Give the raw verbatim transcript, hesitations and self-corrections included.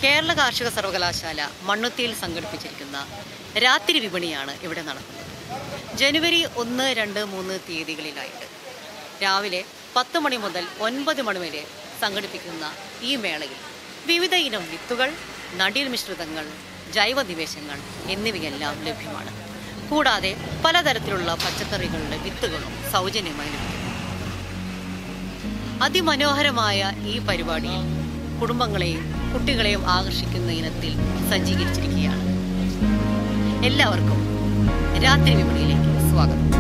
കേരള കാർഷിക സർവകലാശാല മണ്ണുത്തിയിൽ സംഘടിപ്പിച്ചിരിക്കുന്ന രാത്രി വിപണിയാണ് ഇവിടെ നടക്കുന്നത്. ജനുവരി ഒന്ന് രണ്ട് മൂന്ന് തീയതികളിലായിട്ട് രാവിലെ പത്ത് മണി മുതൽ ഒൻപത് മണി വരെ സംഘടിപ്പിക്കുന്ന ഈ മേളയിൽ വിവിധ ഇനം വിത്തുകൾ, നടീൽ മിശ്രിതങ്ങൾ, ജൈവ നിവേശങ്ങൾ എന്നിവയെല്ലാം ലഭ്യമാണ്. കൂടാതെ പലതരത്തിലുള്ള പച്ചക്കറികളുടെ വിത്തുകളും സൗജന്യമായി ലഭിക്കുന്നു. അതിമനോഹരമായ ഈ പരിപാടിയിൽ കുടുംബങ്ങളെയും കുട്ടികളെയും ആകർഷിക്കുന്ന ഇനത്തിൽ സജ്ജീകരിച്ചിരിക്കുകയാണ്. എല്ലാവർക്കും രാത്രി വിപണിയിലേക്ക് സ്വാഗതം.